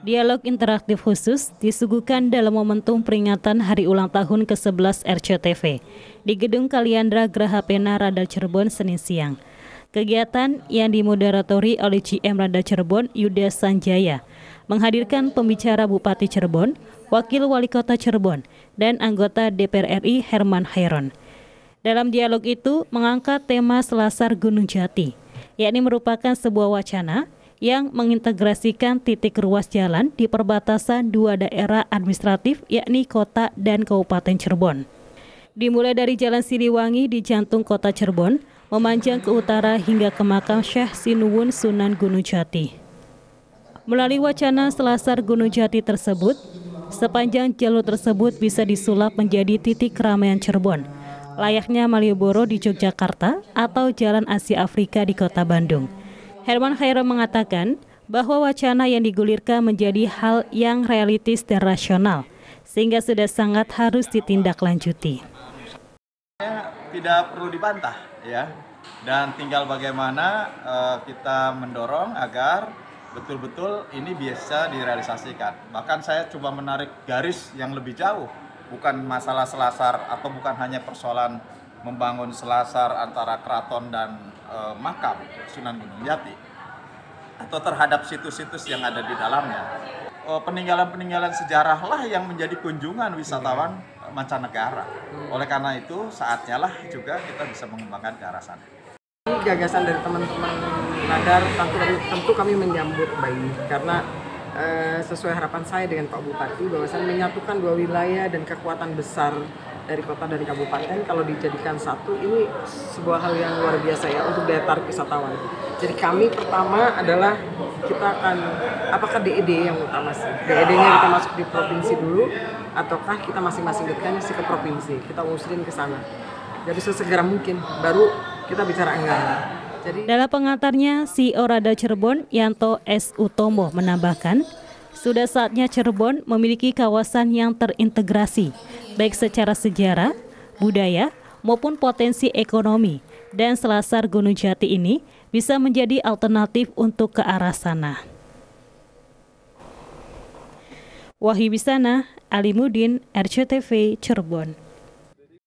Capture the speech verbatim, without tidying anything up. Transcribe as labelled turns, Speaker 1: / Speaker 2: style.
Speaker 1: Dialog interaktif khusus disuguhkan dalam momentum peringatan Hari Ulang Tahun ke sebelas R C T V di Gedung Kaliandra Graha Pena Radar Cirebon Senin siang. Kegiatan yang dimoderatori oleh G M Radar Cirebon Yuda Sanjaya menghadirkan pembicara Bupati Cirebon, Wakil Wali Kota Cirebon, dan anggota D P R R I Herman Hairon. Dalam dialog itu mengangkat tema Selasar Gunung Jati, yakni merupakan sebuah wacana yang mengintegrasikan titik ruas jalan di perbatasan dua daerah administratif yakni Kota dan Kabupaten Cirebon. Dimulai dari Jalan Siliwangi di jantung Kota Cirebon, memanjang ke utara hingga ke makam Syekh Sinuwun Sunan Gunung Jati. Melalui wacana Selasar Gunung Jati tersebut, sepanjang jalur tersebut bisa disulap menjadi titik keramaian Cirebon, layaknya Malioboro di Yogyakarta atau Jalan Asia Afrika di Kota Bandung. Herman Hairon mengatakan bahwa wacana yang digulirkan menjadi hal yang realistis dan rasional, sehingga sudah sangat harus ditindaklanjuti.
Speaker 2: Tidak perlu dibantah, ya, dan tinggal bagaimana uh, kita mendorong agar betul-betul ini bisa direalisasikan. Bahkan saya coba menarik garis yang lebih jauh, bukan masalah selasar atau bukan hanya persoalan membangun selasar antara keraton dan e, makam Sunan Gunung Jati atau terhadap situs-situs yang ada di dalamnya. E, peninggalan-peninggalan sejarah lah yang menjadi kunjungan wisatawan mancanegara. Oleh karena itu saatnya lah juga kita bisa mengembangkan ke arah sana.
Speaker 3: Ini gagasan dari teman-teman Radar, tentu, tentu kami menyambut baik karena e, sesuai harapan saya dengan Pak Bupati bahwasannya menyatukan dua wilayah dan kekuatan besar dari kota dan kabupaten kalau dijadikan satu, ini sebuah hal yang luar biasa ya untuk daya tarik wisatawan. Jadi kami pertama adalah kita akan, apakah D E D yang utama sih? D E D-nya kita masuk di provinsi dulu, ataukah kita masing-masing dekannya ke provinsi, kita usulin ke sana. Jadi sesegera mungkin, baru kita bicara anggaran. Jadi
Speaker 1: dalam pengantarnya, C E O Radar Cirebon Yanto S. Utomo menambahkan, sudah saatnya Cirebon memiliki kawasan yang terintegrasi, baik secara sejarah, budaya, maupun potensi ekonomi, dan Selasar Gunung Jati ini bisa menjadi alternatif untuk ke arah sana. Wahyu Wisana, Alimudin, R C T V, Cirebon.